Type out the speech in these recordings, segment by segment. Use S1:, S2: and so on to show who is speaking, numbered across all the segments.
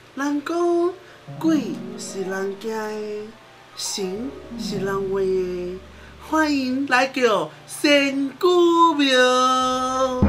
S1: 人讲鬼是人惊的，神是人话的，欢迎来到仙姑庙。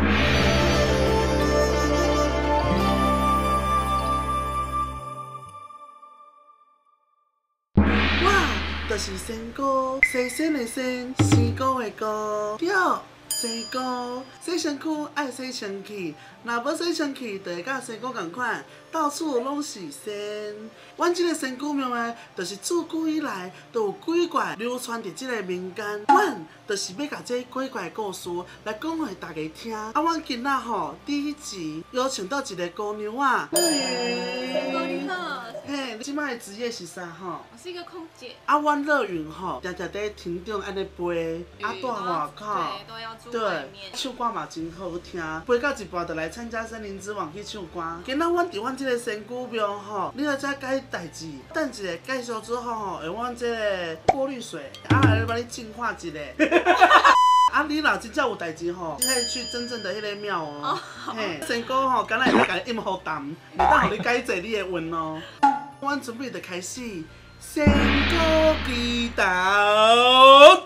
S1: 就是仙姑，西仙的仙，仙姑的姑，对，仙姑洗身躯爱洗身体，若要洗身体，就会甲仙姑同款，到处拢是仙。阮即个仙姑庙呢，就是自古以来都有鬼怪流传伫即个民间。阮就是要甲这鬼怪故事来讲互大家听。啊，阮今仔吼第一集邀请到一个姑娘啊。
S2: 仙姑你好。
S1: 嘿，你即摆的职业是啥吼？
S2: 我是一个空姐。
S1: 啊，阮乐云吼，常常伫庭中安尼飞，啊，住外口，
S2: 对，都要住外面。
S1: 唱歌嘛真好听，飞到一半就来参加森林之王去唱歌。今仔阮伫阮即个仙姑庙吼，你要再解代志，等一下介绍之后吼，用阮即个过滤水，啊，来帮你净化一下。啊，你若真正有代志吼，你可以去真正的迄个庙哦。嘿，仙姑吼，敢若会甲你应付淡，袂当互你解决你的运哦。阮准备就开始仙姑祈祷。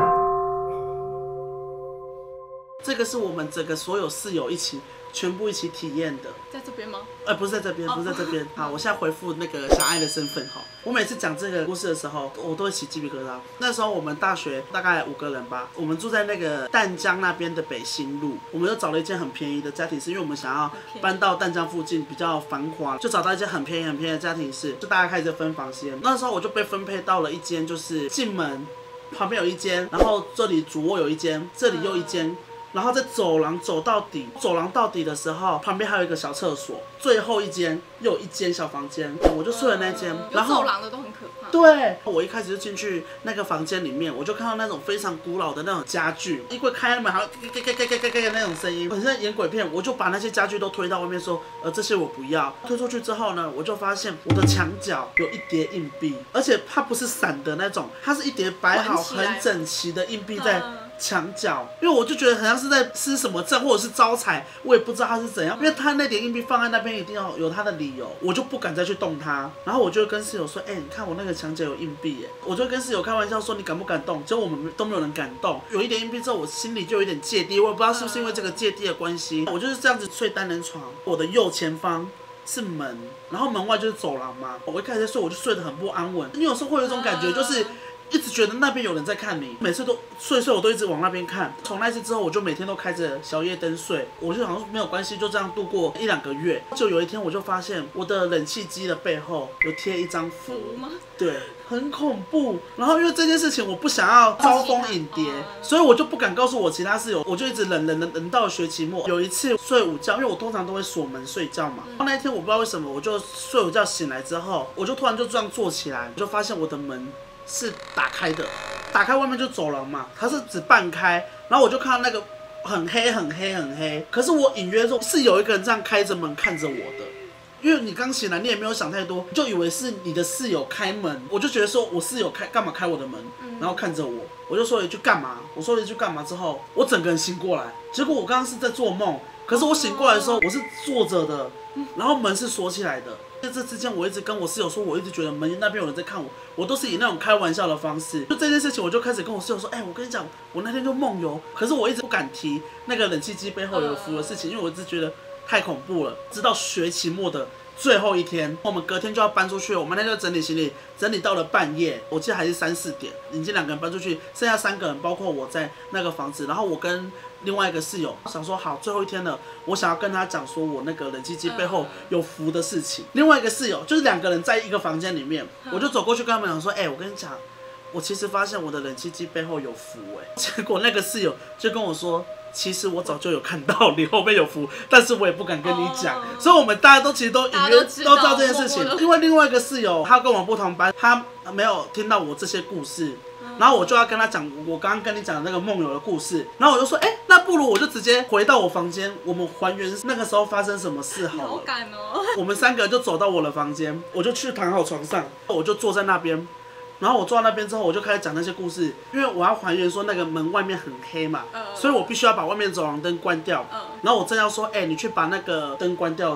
S1: 这个是我们整个所有室友全部一起体验的。
S2: 在这边吗？
S1: 不是在这边，不是在这边。好，我现在回复那个小爱的身份哈。我每次讲这个故事的时候，我都会起鸡皮疙瘩。那时候我们大学大概5个人吧，我们住在那个淡江那边的北新路，我们就找了一间很便宜的家庭式，因为我们想要搬到淡江附近比较繁华，就找到一间很便宜的家庭式，就大家开始分房间。那时候我就被分配到了一间，就是进门旁边有一间，然后这里主卧有一间，这里又一间。然后在走廊走到底，走廊到底的时候，旁边还有一个小厕所，最后一间又有一间小房间，我就睡了那间。然后
S2: 走廊的都很可怕。
S1: 对，我一开始就进去那个房间里面，我就看到那种非常古老的那种家具，衣柜开门还有那种声音，很像演鬼片。我就把那些家具都推到外面说，这些我不要。推出去之后呢，我就发现我的墙角有一叠硬币，而且它不是散的那种，它是一叠摆好很整齐的硬币在墙角，因为我就觉得好像是在施什么阵或者是招财，我也不知道它是怎样，因为他那点硬币放在那边一定要有他的理由，我就不敢再去动它。然后我就跟室友说，你看我那个墙角有硬币耶，我就跟室友开玩笑说你敢不敢动？结果我们都没有人敢动。有一点硬币之后，我心里就有点芥蒂，我也不知道是不是因为这个芥蒂的关系，我就是这样子睡单人床，我的右前方是门，然后门外就是走廊嘛。我一开始在睡，我就睡得很不安稳，你有时候会有一种感觉，就是一直觉得那边有人在看你，每次都睡我都一直往那边看。从那次之后，我就每天都开着小夜灯睡，我就想说没有关系，就这样度过1-2个月。就有一天，我就发现我的冷气机的背后有贴一张符
S2: 吗？
S1: 对，很恐怖。然后因为这件事情，我不想要招蜂引蝶，所以我就不敢告诉我其他室友，我就一直忍到学期末。有一次睡午觉，因为我通常都会锁门睡觉嘛。那一天我不知道为什么，我就睡午觉醒来之后，我就突然就这样坐起来，我就发现我的门是打开的，打开外面就走廊嘛，它是只半开，然后我就看到那个很黑，可是我隐约中是有一个人这样开着门看着我的，因为你刚醒来，你也没有想太多，就以为是你的室友开门，我就觉得说我室友干嘛开我的门，然后看着我，我就说了一句干嘛，我说了一句干嘛之后，我整个人醒过来，结果我刚刚是在做梦，可是我醒过来的时候我是坐着的，然后门是锁起来的。在这之间，我一直跟我室友说，我一直觉得门那边有人在看我，我都是以那种开玩笑的方式。就这件事情，我就开始跟我室友说，我跟你讲，我那天就梦游，可是我一直不敢提那个冷气机背后有符的事情，因为我一直觉得太恐怖了。直到学期末的最后一天，我们隔天就要搬出去，我们那天就整理行李，整理到了半夜，我记得还是3-4点，已经2个人搬出去，剩下3个人，包括我在那个房子，然后我跟另外一个室友想说，好，最后一天了，我想要跟他讲说我那个冷气机背后有符的事情。另外一个室友就是2个人在一个房间里面，我就走过去跟他们讲说，我跟你讲，我其实发现我的冷气机背后有符结果那个室友就跟我说，其实我早就有看到你后面有符，但是我也不敢跟你讲。所以我们大家都其实都隐约都知道这件事情。因为另外一个室友他跟我不同班，他没有听到我这些故事。然后我就要跟他讲我刚刚跟你讲的那个梦游的故事，然后我就说，那不如我就直接回到我房间，我们还原那个时候发生什么事好了。
S2: 好感哦！
S1: 我们3个人就走到我的房间，我就去躺好床上，我就坐在那边。然后我坐在那边之后，我就开始讲那些故事，因为我要还原说那个门外面很黑嘛，所以我必须要把外面走廊灯关掉。然后我正要说，你去把那个灯关掉的时候，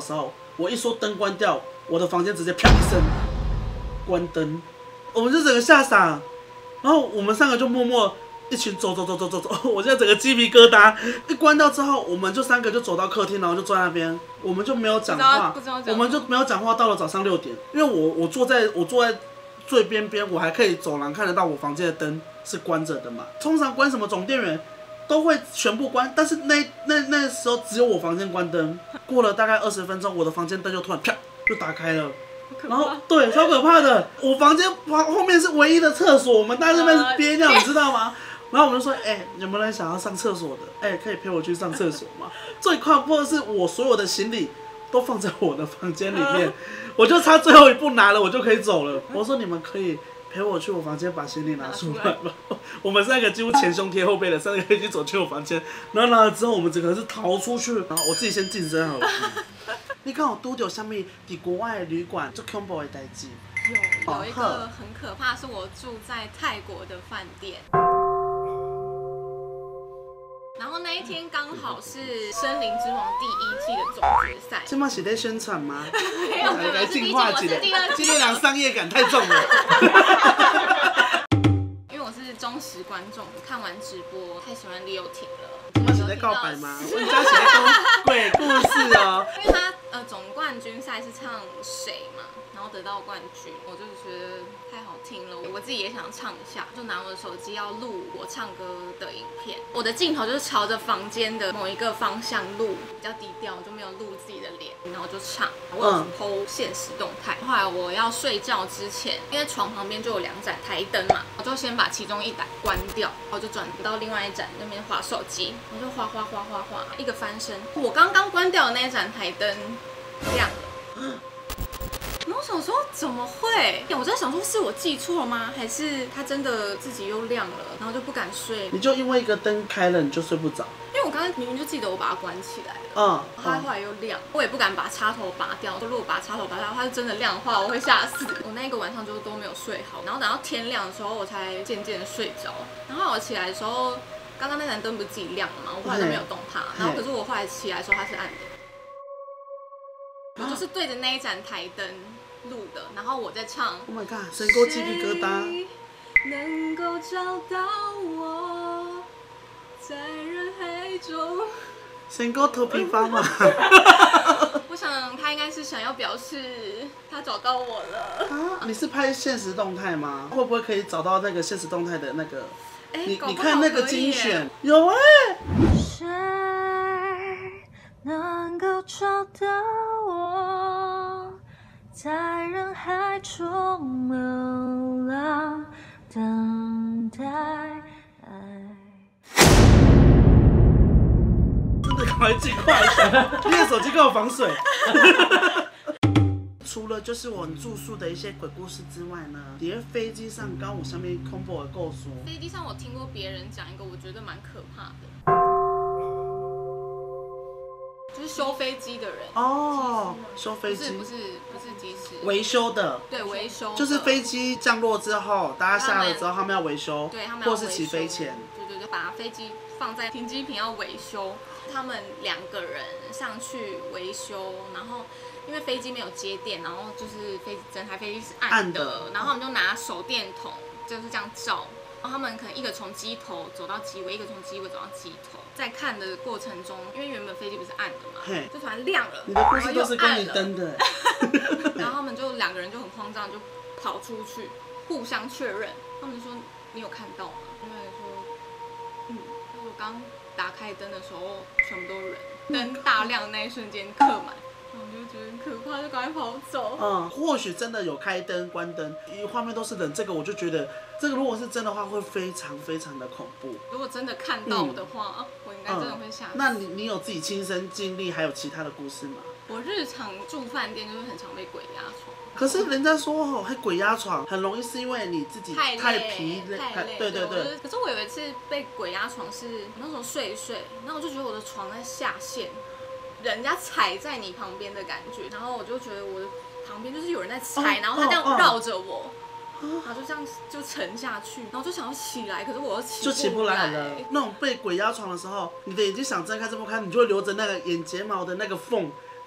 S1: 我一说灯关掉，我的房间直接啪一声关灯，我们就整个吓傻，然后我们3个就默默一群走，我现在整个鸡皮疙瘩。一关掉之后，我们就3个就走到客厅，然后就坐在那边，我们就没有讲话，我们就没有讲话。到了早上6点，因为我坐在最边边，我还可以走廊看得到我房间的灯是关着的嘛。通常关什么总电源都会全部关，但是那时候只有我房间关灯。过了大概20分钟，我的房间灯就突然啪就打开了。然后对，超可怕的。我房间后面是唯一的厕所，我们大家这边是憋尿，你知道吗？然后我们就说，有没有人想要上厕所的？可以陪我去上厕所吗？最恐怖的是，我所有的行李都放在我的房间里面，我就差最后一步拿了，我就可以走了。我说你们可以陪我去我房间把行李拿出来吗？我们3个几乎前胸贴后背的，3个一起走去我房间，然后拿了之后，我们整个是逃出去，然后我自己先晋升好了。你看我拄到什么？在国外的旅馆最恐怖的代志。
S2: 有一个很可怕，是我住在泰国的饭店。然后那一天刚好是《森林之王》第1季的总决赛。
S1: 现在是在宣传吗？
S2: 没有，
S1: 来净化一下。
S2: 第2季。
S1: 今天俩商业感太重了。
S2: 因为我是忠实观众，看完直播太喜欢李友廷了。
S1: 他是在告白吗？我们家写在讲鬼故事哦。
S2: 因为他总冠军赛是唱谁嘛，然后得到冠军，我就觉得太好听了，我自己也想唱一下，就拿我的手机要录我唱歌的影片。我的镜头就是朝着房间的某一个方向录，比较低调，就没有录自己的脸，然后就唱。我有 PO 现实动态。后来我要睡觉之前，因为床旁边就有2盏台灯嘛，我就先把其中1盏关掉，然后就转到另外1盏那边滑手机，我就滑，一个翻身，我刚刚关掉的那1盏台灯亮了。然后我想说怎么会？我在想说是我记错了吗？还是它真的自己又亮了？然后就不敢睡。
S1: 你就因为一个灯开了，你就睡不着。
S2: 因为我刚刚明明就记得我把它关起来了，它后来又亮，我也不敢把插头拔掉。如果把插头拔掉，它是真的亮的话，我会吓死。我那个晚上就都没有睡好，然后等到天亮的时候，我才渐渐睡着。然后我起来的时候，刚刚那盏灯不是自己亮了吗？我后来都没有动它。然后可是我后来起来的时候，它是暗的。我就是对着那1盏台灯录的，然后我在唱。
S1: Oh my god， 神沟鸡皮疙瘩。
S2: 能够找到我，在人海中。
S1: 神沟头皮发麻。
S2: 我想他应该是想要表示他找到我了。
S1: 你是拍现实动态吗？会不会可以找到那个现实动态的那个？你看那个精选有
S3: 谁能够找到我，在人海中流浪，等待爱。
S1: 真的赶快尽快一下，你的手机给我防水。除了就是我们住宿的一些鬼故事之外呢，在飞机上刚有什么恐怖的故事？
S2: 飞机上我听过别人讲一个，我觉得蛮可怕的。就是修飞机的人
S1: 哦，修飞机
S2: 不是机师，
S1: 维修的，
S2: 对，维修
S1: 就是飞机降落之后，大家下了之后，他们要维修，
S2: 对，他们要维修，
S1: 或是起飞前，
S2: 对，把飞机放在停机坪要维修，他们2个人上去维修，然后因为飞机没有接电，然后就是整台飞机是暗的，然后他们就拿手电筒就是这样照。然后他们可能一个从机头走到机尾，一个从机尾走到机头，在看的过程中，因为原本飞机不是暗的嘛，就突然亮了。
S1: 你的故事都是关于灯的。
S2: 然后他们就2个人就很慌张，就跑出去互相确认。他们就说：“你有看到吗？”另外说：“我刚打开灯的时候，全部都人，灯大亮的那一瞬间客满。”我就觉得很可怕，就赶快跑走。
S1: 或许真的有开灯、关灯，画面都是人，这个我就觉得，这个如果是真的话，会非常非常的恐怖。
S2: 如果真的看到的话，我应该真的会吓死。
S1: 那你有自己亲身经历，还有其他的故事吗？
S2: 我日常住饭店就是很常被鬼压床。
S1: 可是人家说还鬼压床很容易是因为你自己太疲累，对。
S2: 可是我有一次被鬼压床是，那时候睡一睡，然后我就觉得我的床在下陷。人家踩在你旁边的感觉，然后我就觉得我的旁边就是有人在踩，然后他这样绕着我，然后就这样就沉下去，然后就想要起来，可是我又起不来了。
S1: 那种被鬼压床的时候，你的眼睛想睁开这么开，你就会留着那个眼睫毛的那个缝，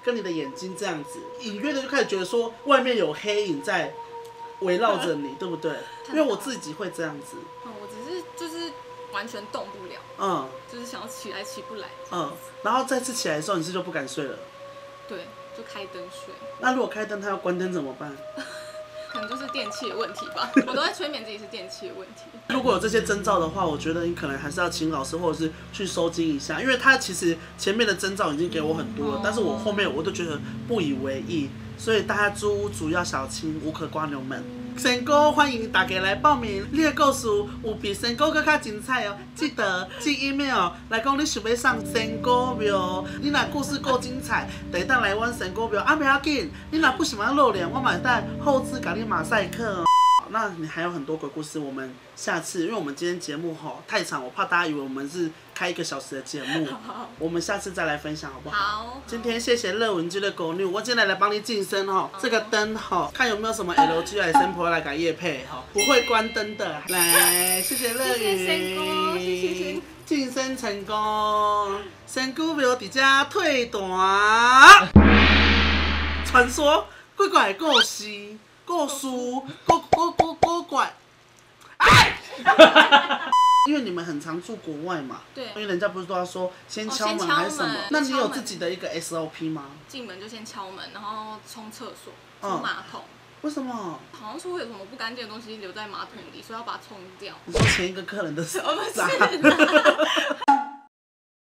S1: 跟你的眼睛这样子，隐约的就开始觉得说外面有黑影在围绕着你，对不对？因为我自己会这样子。
S2: 我只是就是完全动不了，就是想要起来起不来，
S1: 然后再次起来的时候，你是就不敢睡了？
S2: 对，就开灯睡。
S1: 那如果开灯，他要关灯怎么办？
S2: 可能就是电器的问题吧，我都在催眠自己是电器的问题。
S1: 如果有这些征兆的话，我觉得你可能还是要请老师或者是去收精一下，因为他其实前面的征兆已经给我很多了，但是我后面我都觉得不以为意，所以大家租屋主要小心，无可瓜牛们。仙姑欢迎大家来报名，你的故事有比仙姑更加精彩哦！记得寄 email 来讲你想要上仙姑庙，你若故事够精彩，就会当来阮仙姑庙。啊，不要紧，你若不喜欢露脸，我嘛会带后置给你马赛克。那你还有很多鬼故事，我们下次，因为我们今天节目太长，我怕大家以为我们是开1个小时的节目，我们下次再来分享好不好？
S2: 好。
S1: 今天谢谢乐文居的狗女，我今天来帮你晋升这个灯看有没有什么 LG 来生婆来改业配不会关灯的，来谢谢乐云，
S2: 谢谢
S1: 晋升成功，仙姑庙伫遮退单，传说鬼怪的故事。故事，怪，哎！因为你们很常住国外嘛，
S2: 对，
S1: 因为人家不是都要说先敲门还是什么？那你有自己的一个 SOP 吗？
S2: 进门就先敲门，然后冲厕所，冲马桶。
S1: 为什么？
S2: 好像说会有什么不干净的东西留在马桶里，所以要把它冲掉。
S1: 你说前一个客人的
S2: 不是啦，